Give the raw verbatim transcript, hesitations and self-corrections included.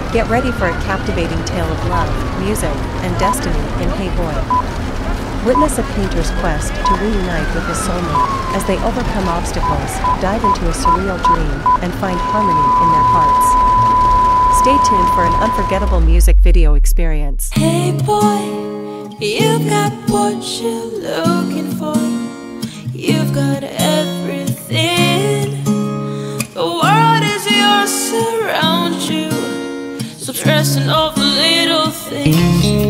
Get ready for a captivating tale of love, music, and destiny in Hey Boy. Witness a painter's quest to reunite with his soulmate as they overcome obstacles, dive into a surreal dream, and find harmony in their hearts. Stay tuned for an unforgettable music video experience. Hey boy, you've got what you're looking for. You've got everything. The world is yours, surround you. Stop stressing over little things.